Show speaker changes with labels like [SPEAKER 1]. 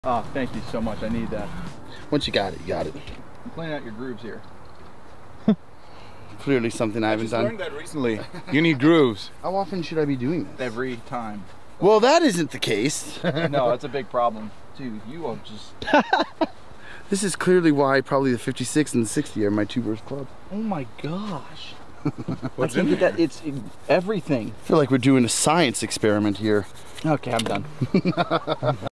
[SPEAKER 1] Oh, thank you so much. I need that.
[SPEAKER 2] Once you got it, you got it.
[SPEAKER 1] I'm playing out your grooves here.
[SPEAKER 2] Clearly something I haven't done.
[SPEAKER 3] I learned that recently. You need grooves.
[SPEAKER 2] How often should I be doing this?
[SPEAKER 1] Every time.
[SPEAKER 2] Well, that isn't the case.
[SPEAKER 1] No, that's a big problem. Dude, you are just...
[SPEAKER 2] This is clearly why probably the 56 and the 60 are my two worst clubs.
[SPEAKER 1] Oh my gosh.
[SPEAKER 3] What's
[SPEAKER 1] I
[SPEAKER 3] in
[SPEAKER 1] think
[SPEAKER 3] there?
[SPEAKER 1] that it's everything.
[SPEAKER 2] I feel like we're doing a science experiment here.
[SPEAKER 1] Okay, I'm done.